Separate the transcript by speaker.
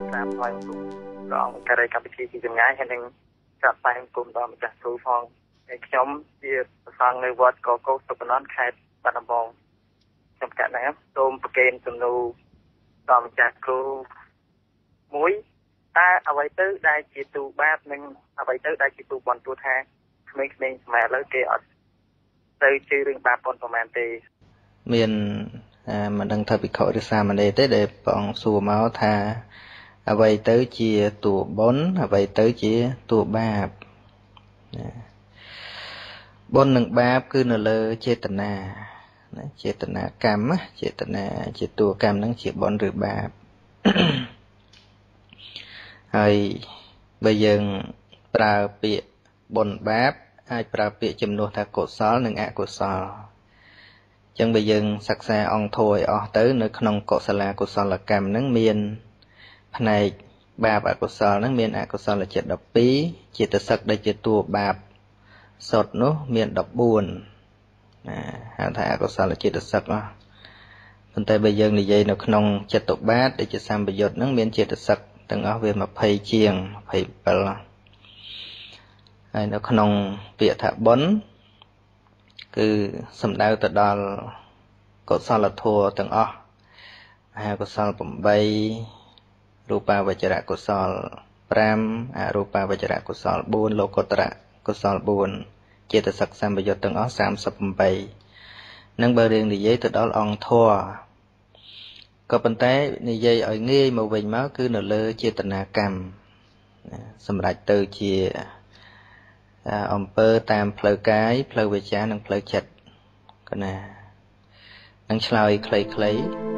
Speaker 1: តាមថ្លៃគុំរងការីកម្មវិធីពីចម្ងាយហើយនឹងចាត់តែងគុំដល់ម្ចាស់គ្រូផងហើយខ្ញុំជាប្រសង់នៅវត្តកកោសុបណនខេត្តបាត់ដំបងខ្ញុំកាត់ណាសូមប្រកេនសំណួរដល់ម្ចាស់គ្រូមួយតើអ្វីទៅដែលជាទូបាបនិងអ្វីទៅដែលជាទូបន់ទូថាក្មេងៗសម័យឥឡូវគេអត់ទៅជឿរឿងបាបប៉ុនប្រហែលទេ
Speaker 2: មានមិនដឹងថាភិក្ខុឬសាមណេរទេដែលព្រះអង្គសួរមកថាអ្វីទៅជាតួបុណ្យអ្វីទៅជាតួបាបបុណ្យនិងបាបគឺនៅលើចេតនាចេតនាកម្មចេតនាជាតួកម្មហ្នឹងជាបុណ្យឬបាបហើយបើយើងប្រើពាក្យបុណ្យបាបអាចប្រើពាក្យជំនួសថាកុសលនិងអកុសលអញ្ចឹងបើយើងសិក្សាអង្គធម៌ឲ្យអស់ទៅនៅក្នុងកុសលាកុសលកម្មហ្នឹងមានផ្នែកបាបអកុសលហ្នឹងមានអកុសលចិត្ត12ចេតសិកដែលជាតួបាបសុទ្ធនោះមាន14ហៅថាអកុសលចេតសិកប៉ុន្តែបើយើងនិយាយនៅក្នុងចិត្តបាបដែលជាសម្បយុទ្ធហ្នឹងមានចេតសិកទាំងអស់វា20ជាង27ហើយនៅក្នុងពាក្យថាបុណ្យគឺសំដៅទៅដល់កុសលធម៌ទាំងអស់មហាកុសល8រូបាវចរកុសល5អរូបាវចរកុសល4លោកុត្តរកុសល4ចេតសិកសម្បយុទ្ធទាំងអស់38នឹងបើរឿងនិយាយទៅដល់អង្គធម៌ក៏ប៉ុន្តែនិយាយឲ្យងាយមកវិញមកគឺនៅលើចេតនាកម្មសម្រាប់ទៅជាអំពើតាមផ្លូវកាយផ្លូវវាចានិងផ្លូវចិត្តកណានឹងឆ្លើយខ្លីៗ